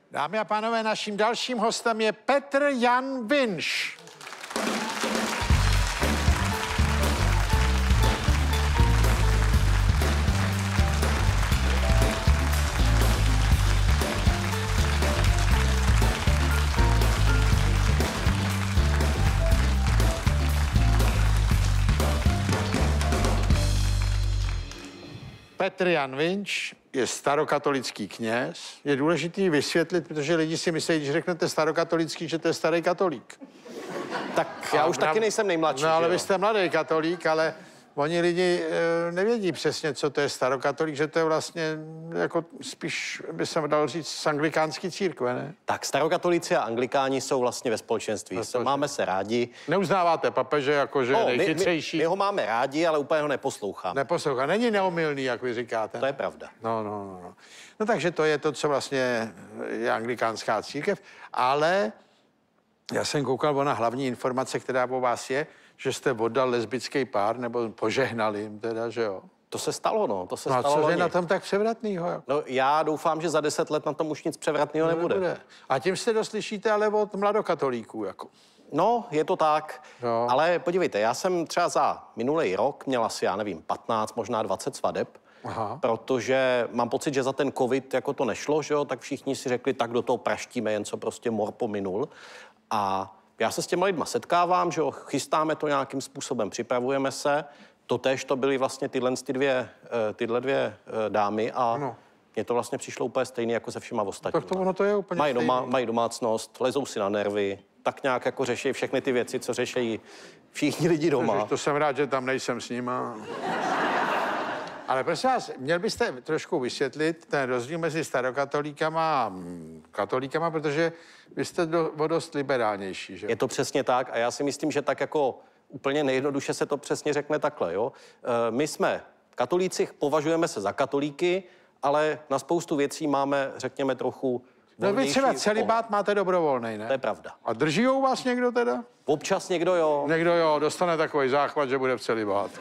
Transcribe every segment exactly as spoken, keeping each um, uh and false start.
Dámy a pánové, naším dalším hostem je Petr Jan Vinš. Petr Jan Vinš je starokatolický kněz. Je důležitý vysvětlit, protože lidi si myslí, když řeknete starokatolický, že to je starý katolík. Tak já už a, taky nejsem nejmladší. No ale vy jste mladý katolík, ale oni lidi e, nevědí přesně, co to je starokatolík, že to je vlastně jako spíš, by se dalo říct, z anglikánský církve, ne? Tak starokatolíci a anglikáni jsou vlastně ve společenství. Ve společenství. Máme se rádi. Neuznáváte papeže jako, že no, je nejchytřejší? My, my, my ho máme rádi, ale úplně ho neposloucháme. Neposlouchá. Není neomylný, jak vy říkáte. To je pravda. No, no, no, no. No takže to je to, co vlastně je anglikánská církev, ale já jsem koukal na hlavní informace, která o vás je, že jste oddal lesbický pár, nebo požehnali jim teda, že jo? To se stalo, no. To se no a stalo co je na tom tak převratnýho? Jako? No já doufám, že za deset let na tom už nic převratného no, nebude. nebude. A tím se doslyšíte ale od mladokatolíků, jako. No, je to tak. No. Ale podívejte, já jsem třeba za minulý rok měl asi, já nevím, patnáct, možná dvacet svadeb. Aha. Protože mám pocit, že za ten covid jako to nešlo, že jo, tak všichni si řekli, tak do toho praštíme, jen co prostě mor pominul. A já se s těma lidma setkávám, že jo, chystáme to nějakým způsobem, připravujeme se. Totéž to byly vlastně tyhle, ty dvě, tyhle dvě dámy a no. Mně to vlastně přišlo úplně stejné jako se všema ostatníma. Tak to ono to je úplně mají, doma, stejný. mají domácnost, lezou si na nervy, tak nějak jako řeší všechny ty věci, co řeší všichni lidi doma. Ježiš, to jsem rád, že tam nejsem s nima. Ale prosím vás, měl byste trošku vysvětlit ten rozdíl mezi starokatolíkama a katolíkama, protože vy jste do, dost liberálnější, že? Je to přesně tak a já si myslím, že tak jako úplně nejjednoduše se to přesně řekne takhle, jo. My jsme katolíci, považujeme se za katolíky, ale na spoustu věcí máme, řekněme, trochu no vy třeba celibát máte dobrovolnej, ne? To je pravda. A drží u vás někdo teda? Občas někdo jo. Někdo jo, dostane takový záchvat, že bude v celibát.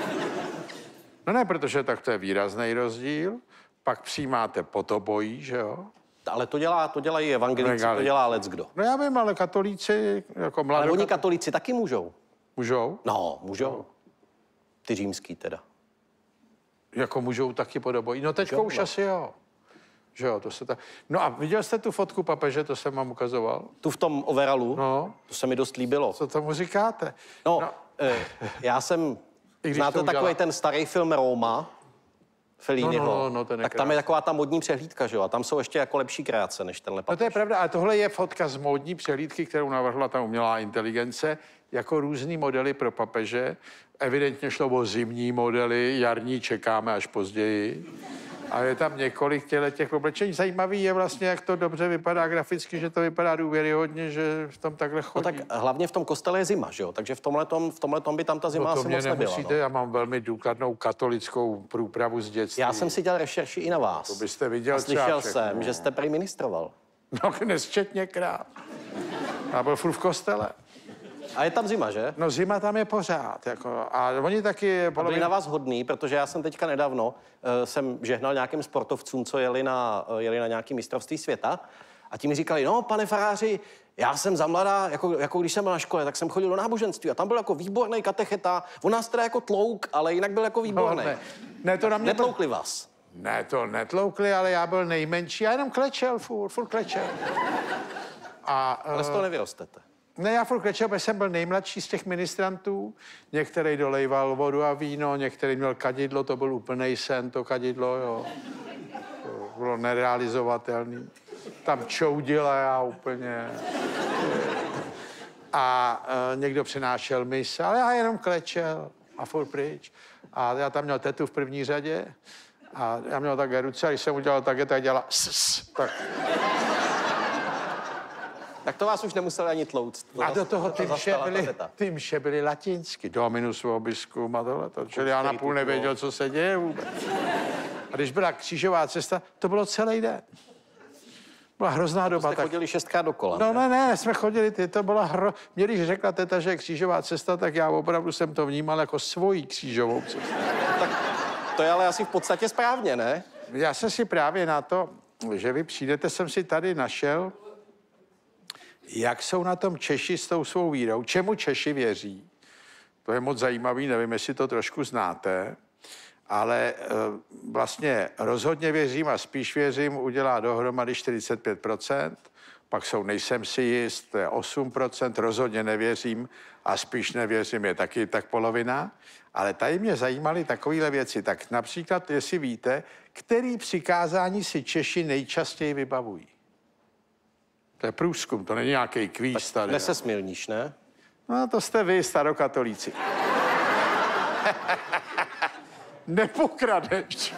No ne, protože tak to je výrazný rozdíl. Pak přijímáte potobojí, že jo? Ale to dělá, to dělají evangelíci, to dělá leckdo. No já vím, ale katolíci jako mladí. Ale oni katolíci taky můžou. Můžou? No, můžou. No. Ty římský teda. Jako můžou taky podobojí. No teďko už no. asi jo. Že jo, to se tak... No a viděl jste tu fotku papeže, to jsem vám ukazoval? Tu v tom overalu? No. To se mi dost líbilo. Co tomu říkáte? No, no. Eh, já jsem... Znáte takový ten starý film Roma? Felliniho? No, no, no, ten tak tam je taková ta modní přehlídka, že jo? A tam jsou ještě jako lepší kreace než tenhle papež. No to je pravda, a tohle je fotka z módní přehlídky, kterou navrhla ta umělá inteligence, jako různý modely pro papeže. Evidentně šlo o zimní modely, jarní čekáme až později. A je tam několik těch oblečení. Zajímavý je vlastně, jak to dobře vypadá graficky, že to vypadá důvěryhodně, že v tom takhle chodí. No tak hlavně v tom kostele je zima, že jo? Takže v tomhletom, v tomhletom by tam ta zima no to asi mě moc nebyla. Nemusíte, no. Já mám velmi důkladnou katolickou průpravu z dětství. Já jsem si dělal rešerši i na vás. To byste viděl. A slyšel jsem, že jste prý ministroval. No nesčetněkrát. Já byl furt v kostele. A je tam zima, že? No zima tam je pořád, jako, a oni taky... A byli na vás hodný, protože já jsem teďka nedávno uh, jsem žehnal nějakým sportovcům, co jeli na, uh, jeli na nějaký mistrovství světa a ti mi říkali, no pane faráři, já jsem za mladá, jako, jako když jsem byl na škole, tak jsem chodil do náboženství a tam byl jako výborný katecheta, on nás teda jako tlouk, ale jinak byl jako výborný. No, ne. Ne, to na mě Netloukli vás? Ne, to netloukli, ale já byl nejmenší, já jenom klečel, furt, furt klečel. A, ale z toho nevyrostete. Ne, já furt klečel, protože jsem byl nejmladší z těch ministrantů. Některý dolejval vodu a víno, některý měl kadidlo, to byl úplnej sen, to kadidlo, jo. To bylo nerealizovatelný. Tam čoudil a já úplně... A e, někdo přinášel mise, ale já jenom klečel a furt pryč. A já tam měl tetu v první řadě a já měl také ruce a když jsem udělal také, tak dělala ss, tak... Tak to vás už nemuseli ani tlouct. A do toho ty mše byly, ty mše byly latinsky. Dominus vobiscum a tohleto. Čili já napůl nevěděl, co se děje vůbec. A když byla křížová cesta, to bylo celý den. Byla hrozná doba. Jste tak... chodili šestkrát dokola. No ne, ne, jsme chodili, ty, to byla hro... Mě když řekla teta, že je křížová cesta, tak já opravdu jsem to vnímal jako svoji křížovou cestu. Tak to je ale asi v podstatě správně, ne? Já jsem si právě na to že vy přijdete, jsem si tady našel, jak jsou na tom Češi s tou svou vírou, čemu Češi věří. To je moc zajímavý, nevím, jestli to trošku znáte, ale e, vlastně rozhodně věřím a spíš věřím udělá dohromady čtyřicet pět procent, pak jsou nejsem si jist, to je osm procent, rozhodně nevěřím a spíš nevěřím je taky tak polovina. Ale tady mě zajímaly takovéhle věci. Tak například, jestli víte, který přikázání si Češi nejčastěji vybavují. To je průzkum, to není nějaký kvíz tady. Nesesmilníš, ne? No to jste vy, starokatolíci. Nepokradeš.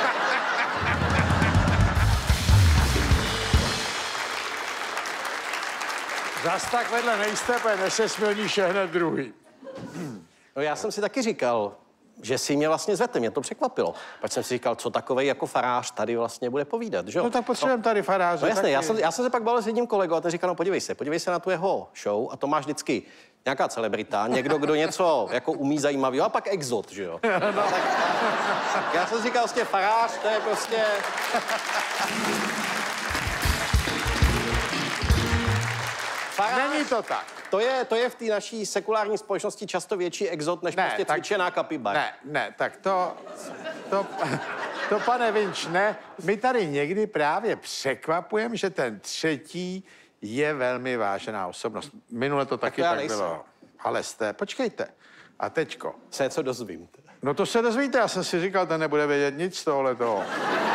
Zas tak vedle nejste, nesesmilníš je hned druhý. No já jsem si taky říkal, že si mě vlastně zvete, mě to překvapilo. Pak jsem si říkal, co takovej jako farář tady vlastně bude povídat, že jo? No tak potřebujeme no, tady faráře. No jasně, taky. já jsem, já jsem se pak bavil s jedním kolegou a ten říkal, no podívej se, podívej se na tu jeho show a to máš vždycky nějaká celebrita, někdo, kdo něco jako umí zajímavého a pak exot, že jo? No. Tak, já jsem si říkal, vlastně farář, to je prostě... Farář, není to tak. To je, to je v té naší sekulární společnosti často větší exot, než ne, prostě tak, cvičená kapibara. Ne, ne, tak to, to, to, pane Vinč, ne. My tady někdy právě překvapujeme, že ten třetí je velmi vážená osobnost. Minule to taky tak, tak bylo. Ale jste, počkejte. A teďko. Se co dozvím. No to se dozvíte, já jsem si říkal, ten nebude vědět nic z tohohletoho.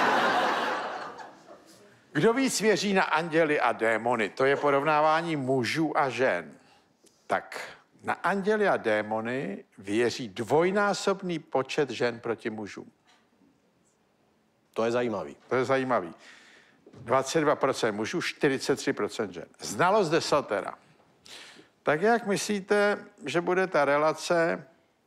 Kdo víc věří na anděly a démony? To je porovnávání mužů a žen. Tak na anděly a démony věří dvojnásobný počet žen proti mužům. To je zajímavý. To je zajímavý. dvacet dva procent mužů, čtyřicet tři procent žen. Znalost desatera. Tak jak myslíte, že bude ta relace?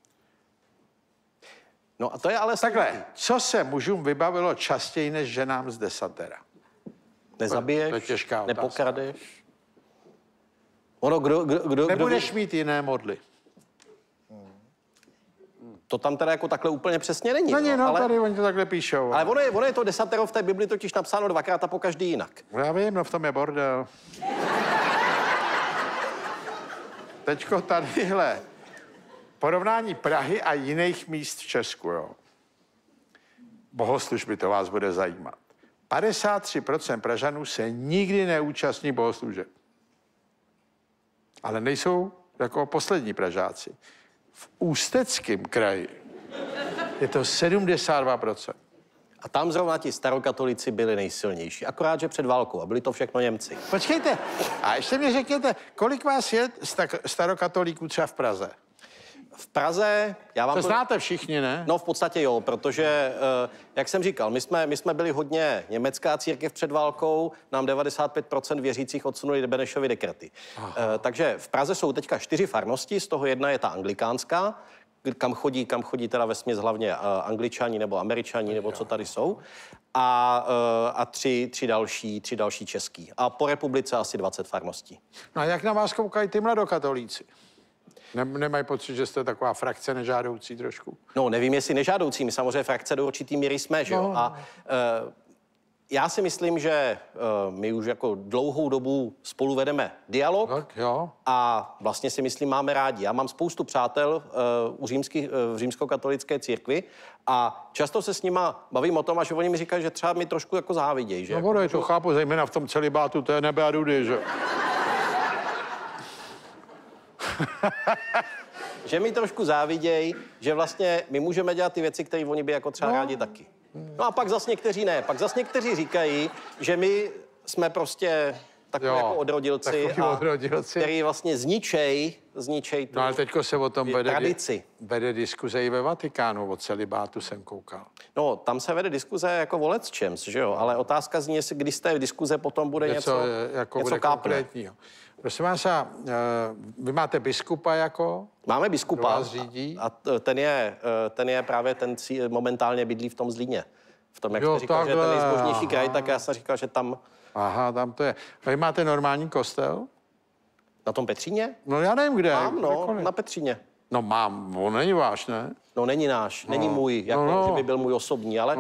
No a to je ale... Takhle, co se mužům vybavilo častěji než ženám z desatera? Nezabiješ, to je těžká otázka. nepokradeš. Ono, kdo, kdo, kdo, Nebudeš kdo... mít jiné modly. To tam teda jako takhle úplně přesně není. Není, no, no ale... tady oni to takhle píšou. Ale ono je, ono je to desatero v té Bibli totiž napsáno dvakrát a po každý jinak. Já vím, no v tom je bordel. Teďko tadyhle. Porovnání Prahy a jiných míst v Česku, jo. Bohoslužby, to vás bude zajímat. padesát tři procent Pražanů se nikdy neúčastní bohoslužeb. Ale nejsou jako poslední Pražáci. V Ústeckém kraji je to sedmdesát dva procent. A tam zrovna ti starokatolíci byli nejsilnější. Akorát, že před válkou a byli to všechno Němci. Počkejte, a ještě mi řekněte, kolik vás je starokatolíků třeba v Praze? V Praze, já vám to... To znáte všichni, ne? No v podstatě jo, protože, jak jsem říkal, my jsme, my jsme byli hodně německá církev před válkou, nám devadesát pět procent věřících odsunuli Benešovy dekrety. Aha. Takže v Praze jsou teďka čtyři farnosti, z toho jedna je ta anglikánská, kam chodí, kam chodí teda vesměs hlavně Angličani nebo Američani, nebo co tady jsou, a, a tři, tři, další, tři další český. A po republice asi dvacet farností. No a jak na vás koukají ty mladokatolíci? Nemají pocit, že jste taková frakce nežádoucí trošku? No, nevím, jestli nežádoucí. My samozřejmě frakce do určitý míry jsme, že jo? No. A uh, já si myslím, že uh, my už jako dlouhou dobu spolu vedeme dialog. Tak, jo. A vlastně si myslím, máme rádi. Já mám spoustu přátel uh, u římský, uh, v římskokatolické církvi a často se s nima bavím o tom, a že oni mi říkají, že třeba mi trošku jako závidějí. Že? No, ono, to chápu, zejména v tom celibátu, to je nebe a dudy, že? Že mi trošku záviděj, že vlastně my můžeme dělat ty věci, které oni by jako třeba no. rádi taky. No a pak zas někteří ne. Pak zas někteří říkají, že my jsme prostě takový jako odrodilci, a odrodilci, který vlastně zničej, zničej tu no ale teďko se o tom vede, tradici. Vede diskuze i ve Vatikánu, o celibátu jsem koukal. No, tam se vede diskuze jako o lecčems, že jo? Ale otázka zní, jestli kdy z té diskuze potom bude něco, něco, jako něco bude kápne. Prosím vás, a, vy máte biskupa jako? Máme biskupa vás řídí? a ten je, ten je právě ten momentálně bydlí v tom Zlíně. V tom, jak jo, jste říkal, takhle, že je ten nejzbožnější aha. kraj, tak já jsem říkal, že tam... Aha, tam to je. A vy máte normální kostel? Na tom Petříně? No já nevím, kde. Mám, no, kdekoliv. na Petříně. No mám, on není váš, ne? No není náš, no. není můj, jako, no, no. že by byl můj osobní, ale... No.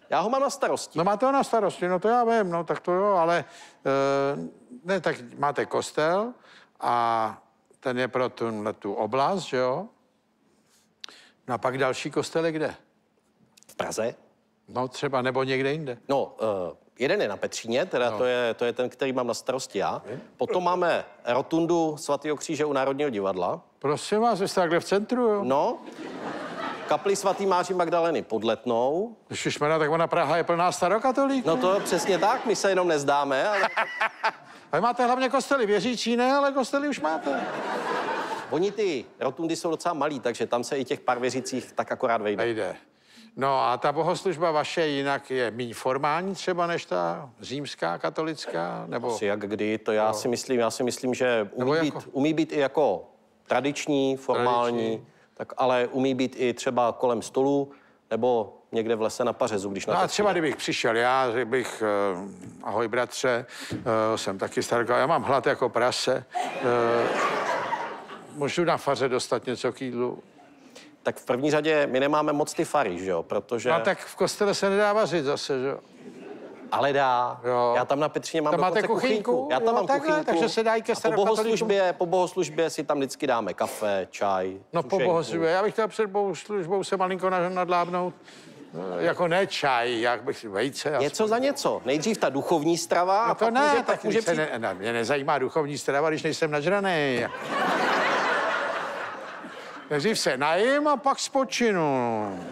Já ho mám na starosti. No máte ho na starosti, no to já vím, no tak to jo, ale uh, ne, tak máte kostel a ten je pro tu, tu oblast, že jo? No a pak další kostel je kde? V Praze? No třeba, nebo někde jinde. No, uh, jeden je na Petříně, teda no. to, je, to je ten, který mám na starosti já. Potom máme rotundu svatého Kříže u Národního divadla. Prosím vás, jste takhle v centru, jo? No, kapli svatý Máří Magdaleny pod Letnou. Ježišmarja, tak ona Praha je plná starokatolíků. No to přesně tak, my se jenom nezdáme, ale... A vy máte hlavně kostely, věřící ne, ale kostely už máte. Oni ty rotundy jsou docela malý, takže tam se i těch pár věřících tak akorát vejde. Vejde. No a ta bohoslužba vaše jinak je méně formální třeba než ta římská katolická? Nebo... Asi jak kdy, to já no. si myslím, já si myslím, že umí, jako... být, umí být i jako tradiční, formální, tradiční. Tak ale umí být i třeba kolem stolu, nebo někde v lese na pařezu, když na no to a třeba přijde. kdybych přišel já, řekl bych, uh, ahoj bratře, uh, jsem taky starka, já mám hlad jako prase, uh, můžu na faře dostat něco k jídlu? Tak v první řadě my nemáme moc ty fary, že jo, protože... No tak v kostele se nedá vařit zase, že jo? Ale dá. Jo. Já tam na Petříně mám tam dokonce máte kuchynku? kuchynku. Já tam jo, mám takhle, kuchynku. Takže se dají ke A po bohoslužbě, po bohoslužbě si tam vždycky dáme kafe, čaj, No sušenku. po bohoslužbě. Já bych chtěl před bohoslužbou se malinko nadlábnout. Jako ne čaj, jak bych si vejce. Něco za něco. Nejdřív ta duchovní strava no a to pak ne, může, tak pak může se přijít... ne, ne, mě nezajímá duchovní strava, když nejsem nažraný. Nejdřív se najím a pak spočinu.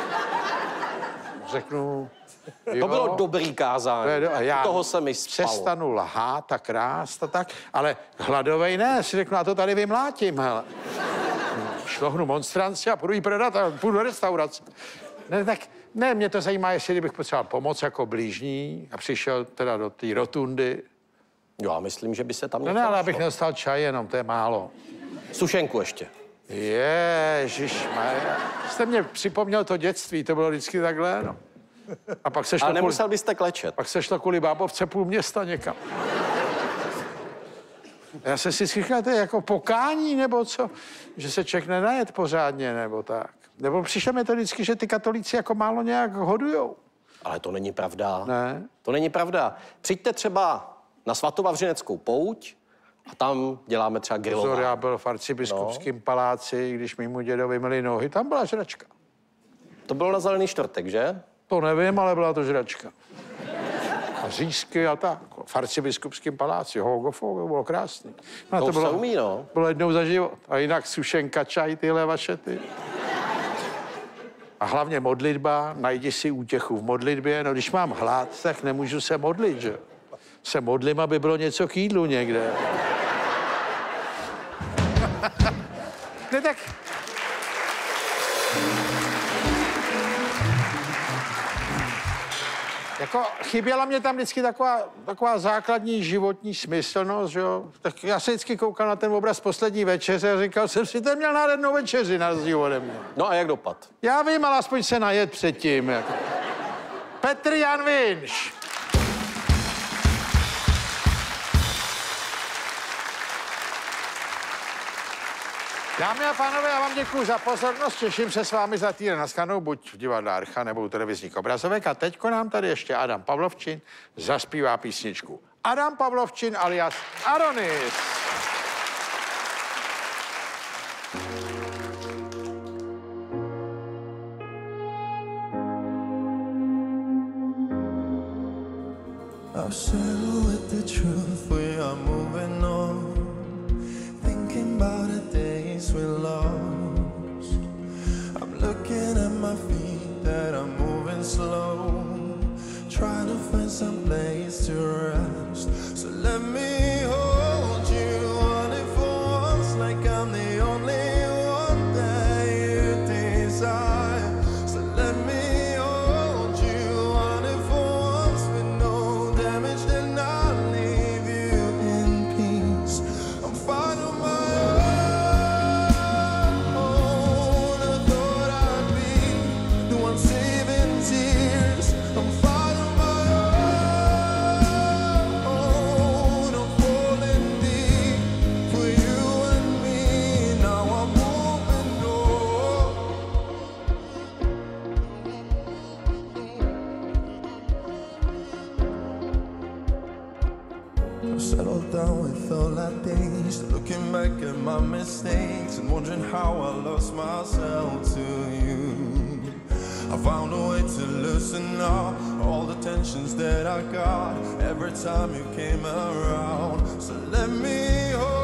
Řeknu... Jo, To bylo dobrý kázání. A já toho se mi spalo. přestanu lhát a krást a tak, ale hladovej ne, si řeknu, a to tady vymlátím, hele. Šlohnu monstranci a půjdu jí prodat a půjdu do restaurace. Ne, tak ne, mě to zajímá, jestli bych potřeboval pomoc jako blížní a přišel teda do té rotundy. Jo, já myslím, že by se tam... No ne, ale abych nedostal čaj jenom, to je málo. Sušenku ještě. Ježišmarja. Jste mě připomněl to dětství, to bylo vždycky takhle, no. A pak se šlo, Ale nemusel kvůli, byste klečet. pak se šlo kvůli bábovce půl města někam. Já se si říkal, to je jako pokání, nebo co? Že se člověk nenajet pořádně, nebo tak. Nebo přišlo mi to vždycky, že ty katolíci jako málo nějak hodujou. Ale to není pravda. Ne. To není pravda. Přijďte třeba na Svatovavřineckou pouť a tam děláme třeba grilování. Pozor, já byl v arcibiskupském no. paláci, když mému dědovi myli nohy, tam byla žračka. To bylo na Zelený čtvrtek, že? To nevím, ale byla to žračka. A řízky a tak. V arcibiskupském paláci, hogo, bylo krásný. No, to, to bylo, se umí, no. Bylo jednou za život. A jinak sušenka, čaj, tyhle vaše ty. A hlavně modlitba, najdi si útěchu v modlitbě. No, když mám hlad, tak nemůžu se modlit, že? Se modlím, aby bylo něco k jídlu někde. Ne, tak... Jako chyběla mě tam vždycky taková, taková základní životní smyslnost, že jo? Tak já se vždycky koukal na ten obraz Poslední večeře a říkal jsem si, ten měl nádhernou večeři na rozdíl ode mě. No a jak dopad? Já vím, ale aspoň se najet předtím. Jako. Petr Jan Vinš. Dámy a pánové, já vám děkuji za pozornost, těším se s vámi za týden na shledanou, buď v divadle Archa nebo u televizních obrazovek. A teďko nám tady ještě Adam Pavlovčin zaspívá písničku. Adam Pavlovčin alias Aronis. I'll settle with the truth, we are moving on. Thinking about the days we lost. I'm looking at my feet that are moving slow. Trying to find some place to rest. So let me hold you Settled down with all our things, looking back at my mistakes and wondering how I lost myself to you. I found a way to loosen up all the tensions that I got every time you came around. So let me hold